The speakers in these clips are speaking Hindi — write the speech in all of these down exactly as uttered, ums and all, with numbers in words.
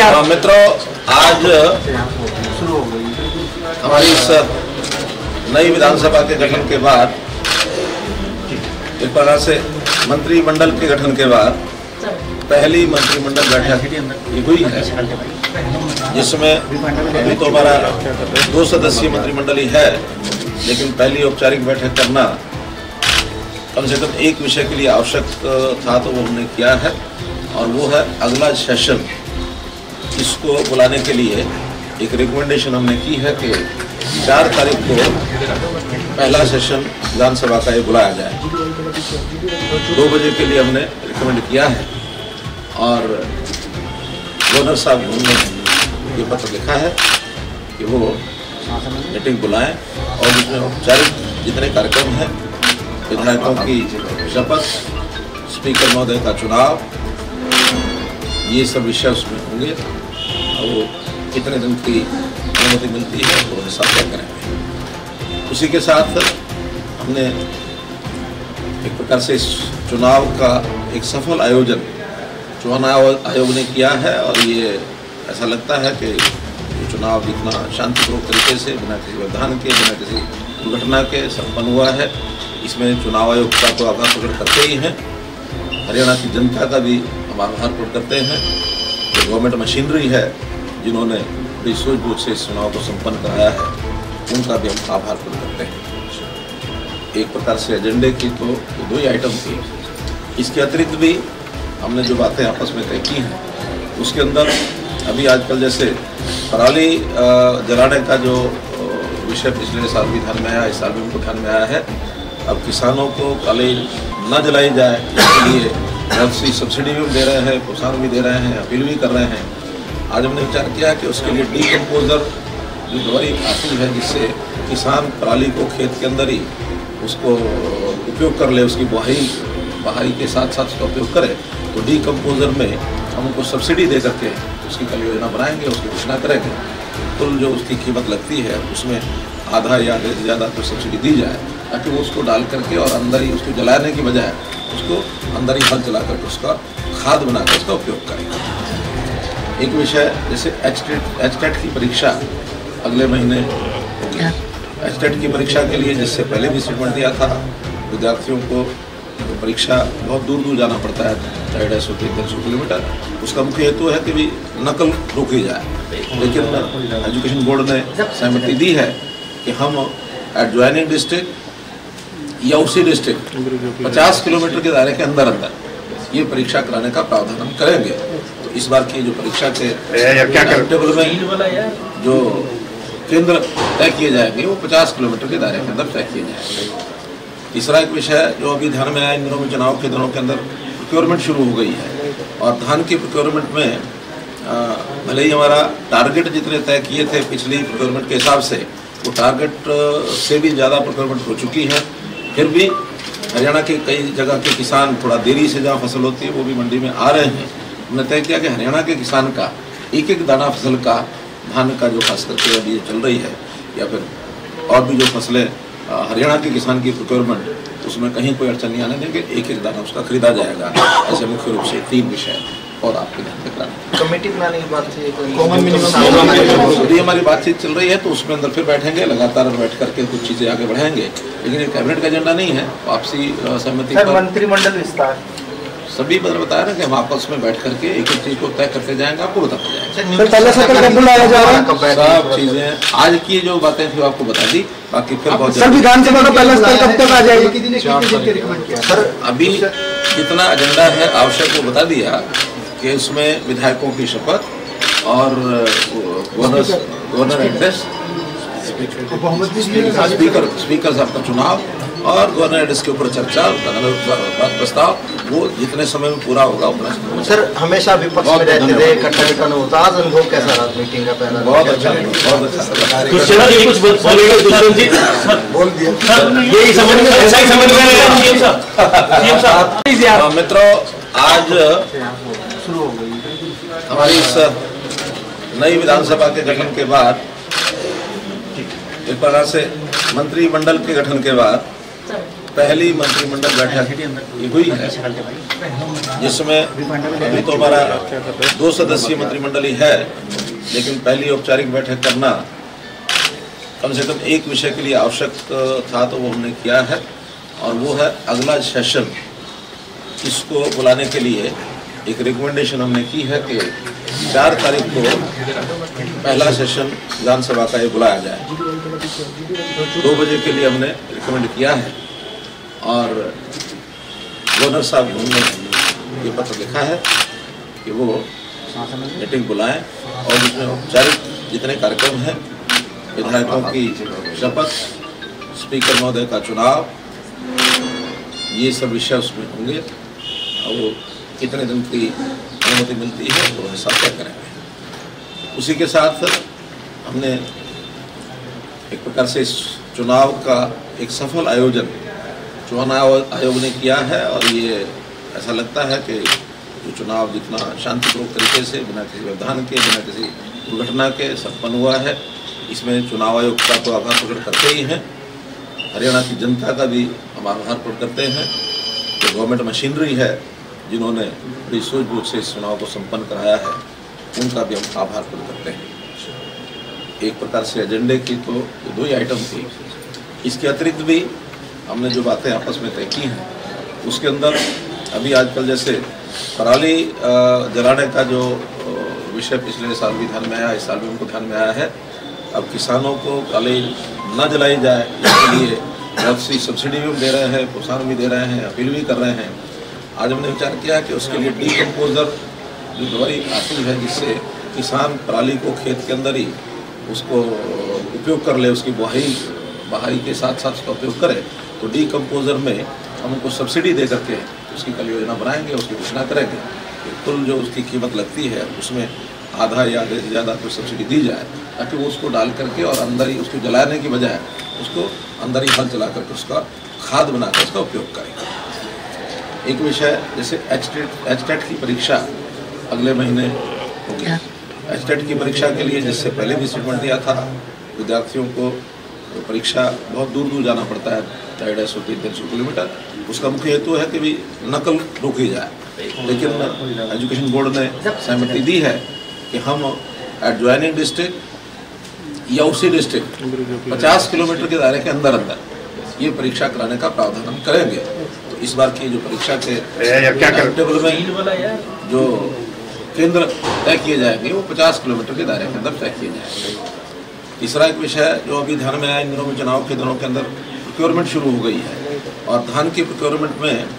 आप? मित्रों, आज हमारी इस नई विधानसभा के गठन के बाद, एक प्रकार से मंत्रिमंडल के गठन के बाद पहली मंत्रिमंडल बैठक हुई है, जिसमें अभी तो हमारा दो सदस्यीय मंत्रिमंडल ही है, लेकिन पहली औपचारिक बैठक करना कम से कम एक विषय के लिए आवश्यक था, तो वो हमने किया है, और वो है अगला सेशन। इसको बुलाने के लिए एक रिकमेंडेशन हमने की है कि चार तारीख को पहला सेशन विधानसभा का ये बुलाया जाए। दो बजे के लिए हमने रिकमेंड किया है, और गवर्नर साहब ने ये पत्र लिखा है कि वो मीटिंग बुलाएं, और जिसमें औपचारिक जितने कार्यक्रम हैं, विधायकों की शपथ, स्पीकर महोदय का चुनाव, ये सब विषय उसमें होंगे, और वो कितने दिन की अनुमति मिलती है वो हिसाब तय करेंगे। उसी के साथ हमने एक प्रकार से इस चुनाव का एक सफल आयोजन चुनाव आयोग ने किया है, और ये ऐसा लगता है कि चुनाव इतना शांतिपूर्वक तरीके से, बिना किसी व्यवधान के, बिना किसी दुर्घटना के संपन्न हुआ है। इसमें चुनाव आयोग का तो आभार प्रकट करते ही हैं, हरियाणा की जनता का भी हम आभार प्रकट करते हैं। जो गवर्नमेंट मशीनरी है, जिन्होंने बड़ी सूझबूझ से इस चुनाव को संपन्न कराया है, उनका भी हम आभार प्रकट करते हैं। एक प्रकार से एजेंडे की तो दो ही आइटम थी, इसके अतिरिक्त भी हमने जो बातें आपस में तय की हैं, उसके अंदर अभी आजकल जैसे पराली जलाने का जो विषय पिछले साल भी ध्यान में आया, इस साल भी उनको ध्यान में आया है। अब किसानों को पराली न जलाई जाए, इसके लिए बहुत सी सब्सिडी भी दे रहे हैं, प्रोत्साहन भी दे रहे हैं, अपील भी कर रहे हैं। आज हमने विचार किया कि उसके लिए डीकम्पोजर जो दवाई आती है, जिससे किसान पराली को खेत के अंदर ही उसको उपयोग कर ले, उसकी बुआई बहाई के साथ साथ उसका उपयोग करे, तो डीकम्पोजर में हम उनको सब्सिडी दे करके उसकी कल योजना बनाएंगे, उसकी घोषणा करेंगे। तो जो उसकी कीमत लगती है उसमें आधा या ज़्यादा तो सब्सिडी दी जाए, ताकि वो उसको डाल करके और अंदर ही उसको जलाने की बजाय उसको अंदर ही हल जला करके उसका खाद बनाकर उसका उपयोग करेंगे। एक विषय जैसे एचटेट एचटेट की परीक्षा अगले महीने होगी। एचटेट की परीक्षा के लिए जिससे पहले भी स्टेटमेंट दिया था, विद्यार्थियों को परीक्षा बहुत दूर दूर जाना पड़ता है, ढाई ढाई सौ तीन सौ किलोमीटर। उसका मुख्य हेतु है कि भी नकल रोकी जाए, लेकिन एजुकेशन बोर्ड ने सहमति दी है कि हम एडजॉइनिंग डिस्ट्रिक्ट या उसी डिस्ट्रिक्ट पचास किलोमीटर के दायरे के अंदर अंदर ये परीक्षा कराने का प्रावधान हम करेंगे। तो इस बार की जो परीक्षा के टाइम टेबल में जो केंद्र तय किए जाएंगे वो पचास किलोमीटर के दायरे के अंदर तय किए जाएंगे। तीसरा एक विषय जो अभी ध्यान में आया, इन दिनों में चुनाव के दिनों के अंदर प्रोक्योरमेंट शुरू हो गई है, और धान की प्रोक्योरमेंट में भले ही हमारा टारगेट जितने तय किए थे पिछली प्रोक्योरमेंट के हिसाब से, वो टारगेट से भी ज़्यादा प्रोक्योरमेंट हो चुकी है। फिर भी हरियाणा के कई जगह के किसान थोड़ा देरी से जहाँ फसल होती है वो भी मंडी में आ रहे हैं। हमने तय किया कि हरियाणा के किसान का एक एक दाना फसल का, धान का जो खास करके अभी चल रही है, या फिर और भी जो फसलें हरियाणा के किसान की प्रोक्योरमेंट, उसमें कहीं कोई अड़चन नहीं आने देंगे, एक एक दाना उसका खरीदा जाएगा। ऐसे मुख्य रूप से तीन विषय और आपके ध्यान में कराना। कमेटी बनाने की बात है, यदि हमारी बातचीत चल रही है तो उसमें अंदर फिर बैठेंगे, लगातार बैठ करके कुछ चीज़ें आगे बढ़ाएंगे, लेकिन ये कैबिनेट का एजेंडा नहीं है। आपसी सहमति पर मंत्रिमंडल विस्तार सभी बदल बताया ना कि हम आपस में बैठ करके एक एक चीज़ को तय करते जाएंगे, आपको बताते जाएंगे। सब चीज़ें आज की जो बातें थी आपको बता दी, बाकी फिर बहुत विधानसभा का पहला स्तर कब तक आ जाएगी? सर अभी जितना एजेंडा है आवश्यक वो बता दिया कि उसमें विधायकों की शपथ और governor governor address, speaker speaker साहब का चुनाव और गवर्नर एड्रेस के ऊपर चर्चा, प्रस्ताव, वो जितने समय में पूरा होगा उतना समय। सर हमेशा विपक्ष में रहते थे, इकट्ठा इकट्ठा होता, आज अनुभव कैसा रहा मीटिंग का? पहला बहुत अच्छा, बहुत अच्छा। मित्रों, आज शुरू हो गई हमारी इस नई विधानसभा के गठन के बाद, एक प्रकार से मंत्रिमंडल के गठन के बाद पहली मंत्रिमंडल बैठक हुई है, जिसमें अभी तो हमारा दो सदस्यीय मंत्रिमंडल ही है, लेकिन पहली औपचारिक बैठक करना कम से कम एक विषय के लिए आवश्यक था, तो वो हमने किया है। और वो है अगला सेशन, इसको बुलाने के लिए एक रिकमेंडेशन हमने की है कि चार तारीख को पहला सेशन विधानसभा का ये बुलाया जाए। दो बजे के लिए हमने रिकमेंड किया है और गवर्नर साहब ने ये पत्र लिखा है कि वो मीटिंग बुलाएं और जिसमें औपचारिक जितने कार्यक्रम हैं, विधायकों की शपथ, स्पीकर महोदय का चुनाव, ये सब विषय उसमें होंगे और वो कितने दिन की अनुमति मिलती है वो हिसाब तय करेंगे। उसी के साथ हमने एक प्रकार से इस चुनाव का एक सफल आयोजन चुनाव आयोग ने किया है और ये ऐसा लगता है कि जो चुनाव जितना शांतिपूर्वक तरीके से बिना किसी व्यवधान के, बिना किसी दुर्घटना के संपन्न हुआ है, इसमें चुनाव आयोग का तो आभार प्रकट करते ही हैं। हरियाणा की जनता का भी हम आभार प्रकट करते हैं। जो गवर्नमेंट मशीनरी है जिन्होंने बड़ी सूझबूझ से इस चुनाव को संपन्न कराया है, उनका भी हम आभार प्रकट करते हैं। एक प्रकार से एजेंडे की तो दो ही आइटम थी, इसके अतिरिक्त भी हमने जो बातें आपस में तय की हैं उसके अंदर अभी आजकल जैसे पराली जलाने का जो विषय पिछले साल भी ध्यान में आया, इस साल भी उनको ध्यान में आया है। अब किसानों को पराली न जलाई जाए इसके लिए बहुत सी सब्सिडी भी दे रहे हैं, प्रोत्साहन भी दे रहे हैं, अपील भी कर रहे हैं। आज हमने विचार किया कि उसके लिए डीकम्पोजर जो दवाई आती है जिससे किसान पराली को खेत के अंदर ही उसको उपयोग कर ले, उसकी बुआई बहाई के साथ साथ उसका उपयोग करे, तो डीकम्पोजर में हम उनको सब्सिडी दे करके उसकी कल योजना बनाएंगे, उसकी घोषणा करेंगे कि कुल जो उसकी कीमत लगती है उसमें आधा या आधे से ज़्यादा तो सब्सिडी दी जाए, ताकि वो उसको डाल करके और अंदर ही उसको जलाने की बजाय उसको अंदर ही हल चला करके उसका खाद बनाकर उसका उपयोग करें। एक विषय जैसे एचटेट एचटेट की परीक्षा अगले महीने होगी। एचटेट की परीक्षा के लिए जिससे पहले भी स्टेटमेंट दिया था, विद्यार्थियों को तो परीक्षा बहुत दूर दूर जाना पड़ता है, ढाई ढाई सौ तीन तीन सौ किलोमीटर। उसका मुख्य हेतु है कि भी नकल रोकी जाए, लेकिन एजुकेशन बोर्ड ने सहमति दी है कि हम एडजॉइनिंग डिस्ट्रिक्ट या उसी डिस्ट्रिक्ट पचास किलोमीटर के दायरे के अंदर अंदर ये परीक्षा कराने का प्रावधान हम करेंगे। तो इस बार की जो परीक्षा के टाइम टेबल में जो केंद्र तय किए जाएंगे वो पचास किलोमीटर के दायरे के अंदर तय किए जाएंगे। तीसरा एक विषय जो अभी ध्यान में आया, इन दिनों में चुनाव के दिनों के अंदर प्रोक्योरमेंट शुरू हो गई है और धान की प्रोक्योरमेंट में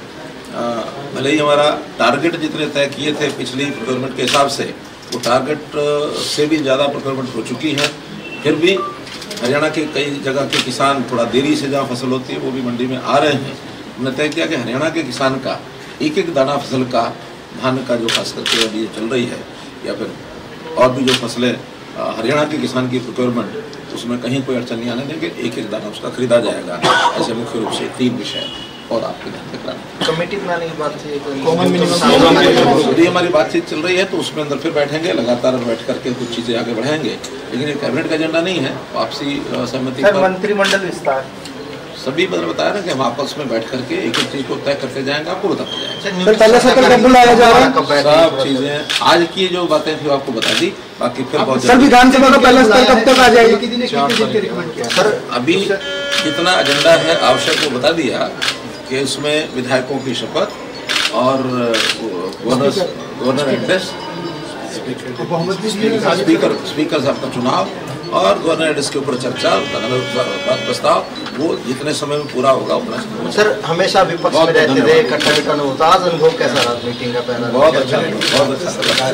भले ही हमारा टारगेट जितने तय किए थे पिछली प्रोक्योरमेंट के हिसाब से, वो टारगेट से भी ज़्यादा प्रोक्योरमेंट हो चुकी है। फिर भी हरियाणा के कई जगह के किसान थोड़ा देरी से जहाँ फसल होती है वो भी मंडी में आ रहे हैं। हमने तय किया कि हरियाणा के किसान का एक एक दाना फसल का धान का जो खास करके अभी चल रही है या फिर और भी जो फसलें हरियाणा के किसान की प्रोक्योरमेंट, उसमें कहीं कोई अड़चन नहीं आने देंगे, एक एक दाना उसका खरीदा जाएगा। ऐसे मुख्य रूप से तीन विषय और आपके ध्यान में कराना कमेटी बनाने की बात थी, कॉमन मिनिमम हमारी बातचीत चल रही है, तो उसमें अंदर फिर बैठेंगे, लगातार बैठ करके कुछ चीज़ें आगे बढ़ाएंगे, लेकिन ये कैबिनेट का एजेंडा नहीं है। आपसी सहमति पर मंत्रिमंडल विस्तार सभी मैंने बताया ना कि हम आपस में बैठ करके एक एक चीज़ को तय करते जाएंगे, आपको बताते जाएंगे। पहले सर्कल कब बुलाया जा रहा है? सब चीज़ें आज की जो बातें थी आपको बता दी, बाकी फिर बहुत सर विधानसभा का पहला स्तर कब तक आ जाएगी? सर अभी जितना एजेंडा है आवश्यक वो बता दिया कि उसमें विधायकों की शपथ और governor governor address, speaker speaker साहब का चुनाव और गवर्नर एड्रेस के ऊपर चर्चा, प्रस्ताव, वो जितने समय में पूरा होगा उतना। सर हमेशा विपक्ष में रहते थे, इकट्ठा इकट्ठा होता, आज अनुभव कैसा रहा मीटिंग का? पहला बहुत अच्छा, बहुत अच्छा।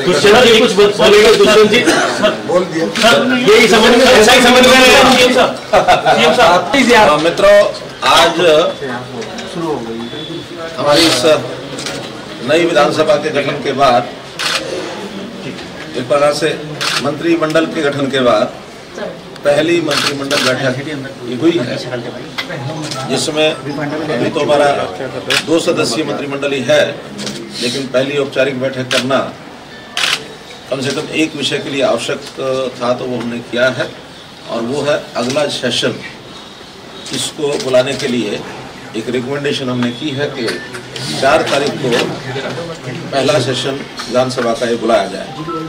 मित्रों, आज शुरू हो गई हमारी इस नई विधानसभा के गठन के बाद, एक प्रकार से मंत्रिमंडल के गठन के बाद पहली मंत्रिमंडल बैठक हुई है, जिसमें अभी तो हमारा दो सदस्यीय मंत्रिमंडल ही है, लेकिन पहली औपचारिक बैठक करना कम से कम एक विषय के लिए आवश्यक था, तो वो हमने किया है। और वो है अगला सेशन, इसको बुलाने के लिए एक रिकमेंडेशन हमने की है कि चार तारीख को पहला सेशन विधानसभा का ये बुलाया जाए।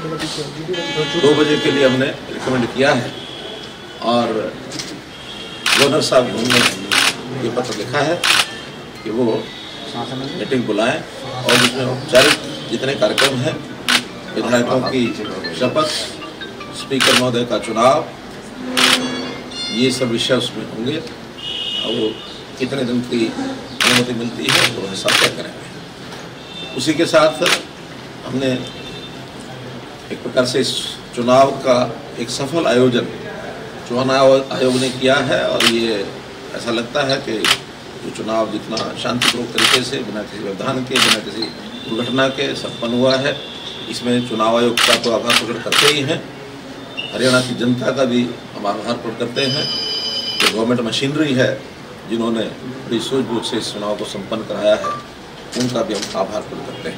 दो बजे के लिए हमने रिकमेंड किया है और गवर्नर साहब ने ये पत्र लिखा है कि वो मीटिंग बुलाएं और जिसमें औपचारिक जितने कार्यक्रम हैं, विधायकों की शपथ, स्पीकर महोदय का चुनाव, ये सब विषय उसमें होंगे और वो कितने दिन की अनुमति मिलती है वो हिसाब तय करेंगे। उसी के साथ हमने एक प्रकार से इस चुनाव का एक सफल आयोजन चुनाव आयोग ने किया है और ये ऐसा लगता है कि जो चुनाव जितना शांतिपूर्वक तरीके से बिना किसी व्यवधान के, बिना किसी दुर्घटना के संपन्न हुआ है, इसमें चुनाव आयोग का तो आभार प्रकट करते ही हैं। हरियाणा की जनता का भी हम आभार प्रकट करते हैं। जो गवर्नमेंट मशीनरी है जिन्होंने बड़ी सूझबूझ से इस चुनाव को संपन्न कराया है, उनका भी हम आभार प्रकट करते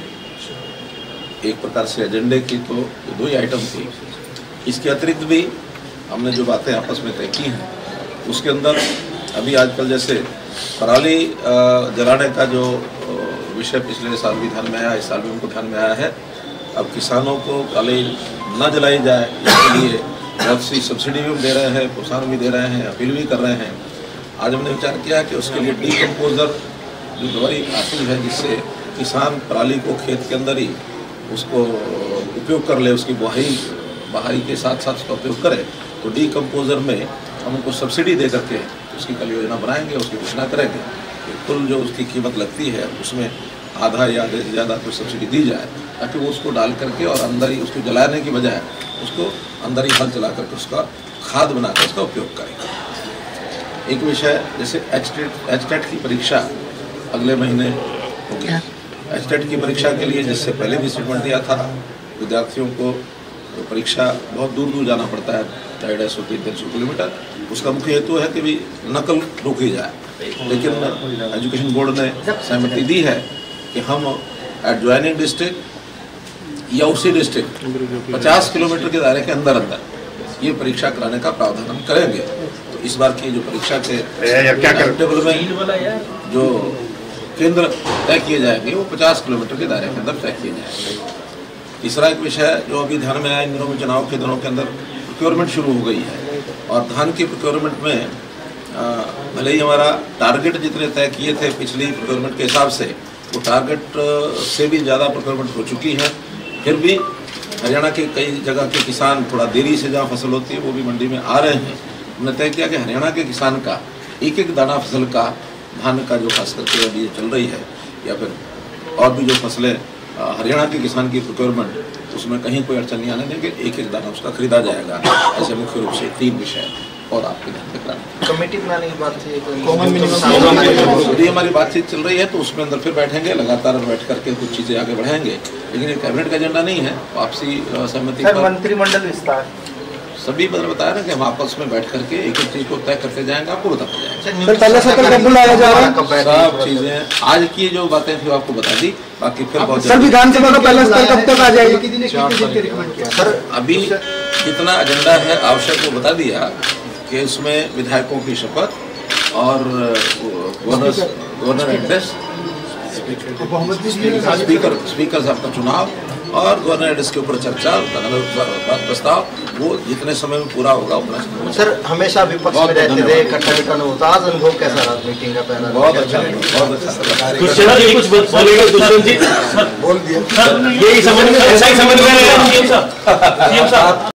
हैं। एक प्रकार से एजेंडे की तो दो ही आइटम थी। इसके अतिरिक्त भी हमने जो बातें आपस में तय की हैं उसके अंदर अभी आजकल जैसे पराली जलाने का जो विषय पिछले साल भी ध्यान में आया, इस साल भी उनको ध्यान में आया है। अब किसानों को पराली न जलाई जाए इसके लिए बहुत सी सब्सिडी भी दे रहे हैं, प्रोत्साहन भी दे रहे हैं, अपील भी कर रहे हैं। आज हमने विचार किया कि उसके लिए डीकम्पोजर जो दवाई आती है जिससे किसान पराली को खेत के अंदर ही उसको उपयोग कर ले, उसकी बुआई बहाई के साथ साथ उसका उपयोग करे, तो डीकम्पोजर में हम उनको सब्सिडी दे करके उसकी कल योजना बनाएंगे, उसकी घोषणा करेंगे कि कुल जो उसकी कीमत लगती है उसमें आधा या आधे से ज़्यादा कुछ सब्सिडी दी जाए ताकि वो उसको डाल करके और अंदर ही उसको जलाने की बजाय उसको अंदर ही हल चला करके उसका खाद बनाकर उसका उपयोग करें। एक विषय जैसे एचटेट एचटेट की परीक्षा अगले महीने होगी। एचटेट की परीक्षा के लिए जिससे पहले भी स्टेटमेंट दिया था, विद्यार्थियों को तो परीक्षा बहुत दूर दूर जाना पड़ता है, ढाई ढाई सौ तीन तीन सौ किलोमीटर। उसका मुख्य हेतु है कि भी नकल रोकी जाए, लेकिन एजुकेशन बोर्ड ने सहमति दी है कि हम एडजॉइनिंग डिस्ट्रिक्ट या उसी डिस्ट्रिक्ट पचास किलोमीटर के दायरे के अंदर अंदर ये परीक्षा कराने का प्रावधान हम करेंगे। तो इस बार की जो परीक्षा के टाइम टेबल में जो केंद्र तय किए जाएंगे वो पचास किलोमीटर के दायरे के अंदर तय किए जाएंगे। तीसरा एक विषय जो अभी ध्यान में आया, इन दिनों में चुनाव के दिनों के अंदर प्रोक्योरमेंट शुरू हो गई है और धान की प्रोक्योरमेंट में भले ही हमारा टारगेट जितने तय किए थे पिछली प्रोक्योरमेंट के हिसाब से, वो टारगेट से भी ज़्यादा प्रोक्योरमेंट हो चुकी है। फिर भी हरियाणा के कई जगह के किसान थोड़ा देरी से जहाँ फसल होती है वो भी मंडी में आ रहे हैं। हमने तय किया कि हरियाणा के किसान का एक एक दाना फसल का धान का जो खास करके अभी चल रही है या फिर और भी जो फसलें हरियाणा के किसान की प्रोक्योरमेंट उसमें कहीं कोई अड़चन नहीं आने देंगे, एक एक दाना उसका खरीदा जाएगा। ऐसे मुख्य रूप से तीन विषय और आपके ध्यान में कराना कमेटी बनाने की बात थी, कॉमन मिनिमम हमारी बातचीत चल रही है तो उसमें अंदर फिर बैठेंगे, लगातार बैठ करके कुछ चीज़ें आगे बढ़ाएंगे, लेकिन ये कैबिनेट का एजेंडा नहीं है। आपसी सहमति पर मंत्रिमंडल विस्तार सभी मैंने बताया ना कि हम आपस में बैठ करके एक एक चीज को तय करते जाएंगे, आपको बताते जाएंगे। पहले से कब बुलाया जा रहा है? सब चीजें आज की जो बातें थी आपको बता दी, बाकी फिर बहुत सर विधानसभा का पहला स्तर कब तक आ जाएगी? सर अभी जितना एजेंडा है आवश्यक वो बता दिया कि उसमें विधायकों की शपथ और governor governor address, speaker speaker साहब का चुनाव और गवर्नर एड्रेस के ऊपर चर्चा प्रस्ताव, वो जितने समय में पूरा होगा उतना। सर हमेशा विपक्ष में रहते थे, इकट्ठा इकट्ठा होता, आज अनुभव कैसा रहा मीटिंग का पहला? बहुत अच्छा बहुत अच्छा कुछ बोलेंगे दुष्यंत जी? बोल दिया यही समझ में ऐसा ही समझ में